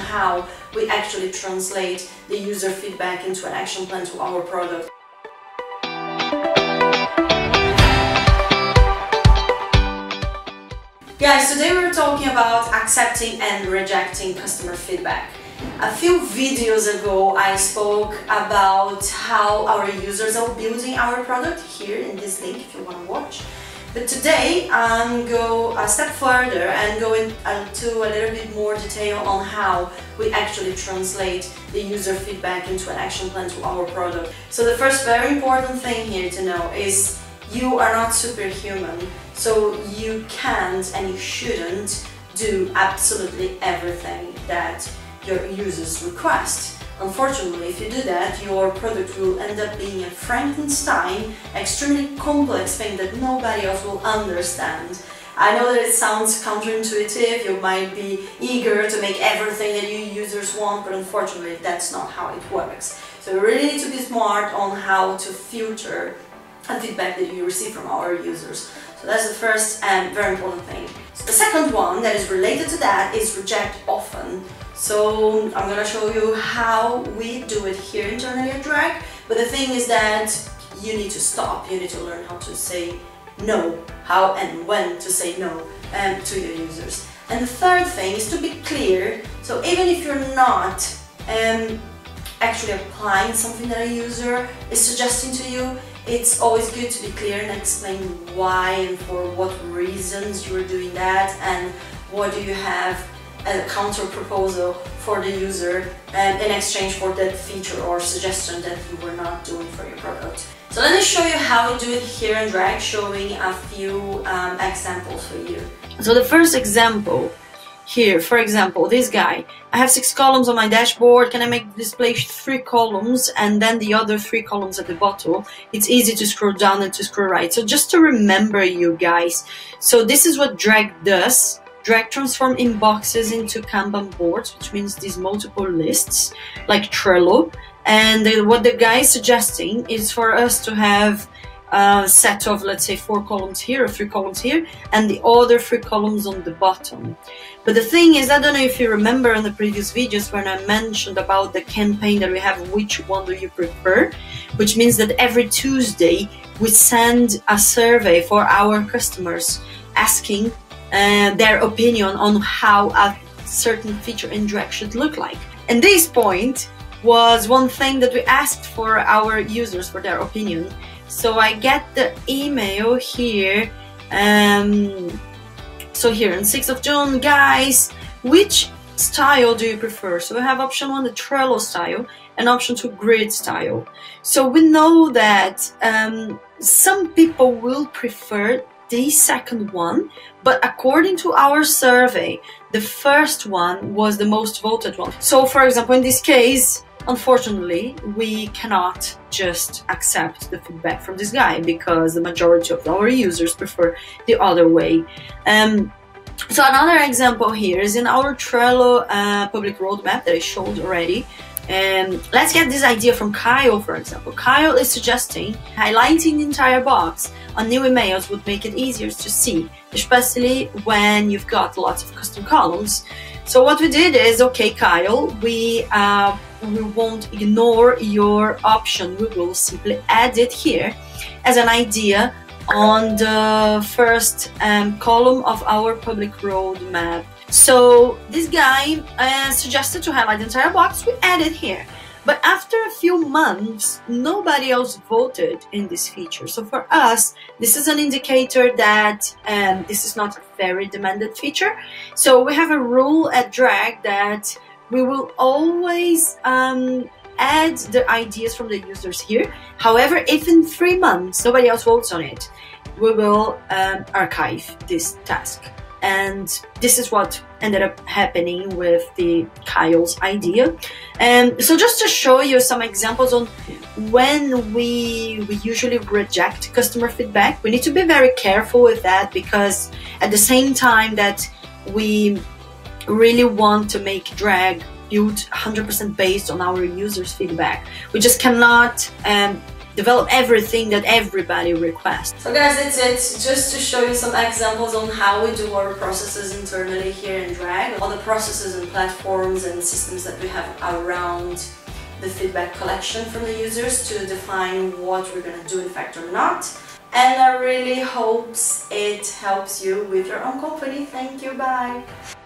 how we actually translate the user feedback into an action plan to our product. Guys, today we're talking about accepting and rejecting customer feedback. A few videos ago I spoke about how our users are building our product, here in this link if you want to watch. But today I'm go a step further and go into a little bit more detail on how we actually translate the user feedback into an action plan to our product. So the first very important thing here to know is you are not superhuman, so you can't and you shouldn't do absolutely everything that your users request. Unfortunately, if you do that, your product will end up being a Frankenstein, extremely complex thing that nobody else will understand. I know that it sounds counterintuitive, you might be eager to make everything that your users want, but unfortunately that's not how it works. So you really need to be smart on how to filter the feedback that you receive from our users. So that's the first and very important thing. So the second one that is related to that is reject often. So I'm going to show you how we do it here internally at Drag, but the thing is that you need to stop, you need to learn how to say no, how and when to say no to your users. And the third thing is to be clear, so even if you're not actually applying something that a user is suggesting to you, it's always good to be clear and explain why and for what reasons you are doing that and what do you have as a counter proposal for the user in exchange for that feature or suggestion that you were not doing for your product. So let me show you how we do it here in Drag, showing a few examples for you. So the first example here, for example, this guy, I have 6 columns on my dashboard. Can I make the display 3 columns and then the other 3 columns at the bottom? It's easy to scroll down and to scroll right. So just to remember you guys, so this is what Drag does. Drag transform inboxes into Kanban boards, which means these multiple lists like Trello. And what the guy is suggesting is for us to have a set of, let's say, 4 columns here or 3 columns here and the other 3 columns on the bottom. But the thing is, I don't know if you remember in the previous videos when I mentioned about the campaign that we have, which one do you prefer, which means that every Tuesday we send a survey for our customers asking their opinion on how a certain feature in Drag should look like. And this point was one thing that we asked for our users for their opinion. So I get the email here, so here on 6th of June, guys, which style do you prefer? So we have option 1, the Trello style, and option 2, grid style. So we know that some people will prefer the second one, but according to our survey, the first one was the most voted one. So for example, in this case, unfortunately, we cannot just accept the feedback from this guy because the majority of our users prefer the other way. So another example here is in our Trello public roadmap that I showed already. Let's get this idea from Kyle, for example. Kyle is suggesting highlighting the entire box on new emails would make it easier to see, especially when you've got lots of custom columns. So what we did is, okay, Kyle, we won't ignore your option. We will simply add it here as an idea on the first column of our public roadmap. So this guy suggested to highlight the entire box. We added here. But after a few months, nobody else voted in this feature. So for us, this is an indicator that this is not a very demanded feature. So we have a rule at Drag that we will always add the ideas from the users here. However, if in 3 months nobody else votes on it, we will archive this task. And this is what ended up happening with the Kyle's idea. So just to show you some examples on when we usually reject customer feedback, we need to be very careful with that, because at the same time that we really want to make Drag build 100% based on our users' feedback, we just cannot develop everything that everybody requests. So guys, that's it. Just to show you some examples on how we do our processes internally here in Drag, all the processes and platforms and systems that we have around the feedback collection from the users to define what we're gonna do in fact or not. And I really hope it helps you with your own company. Thank you, bye!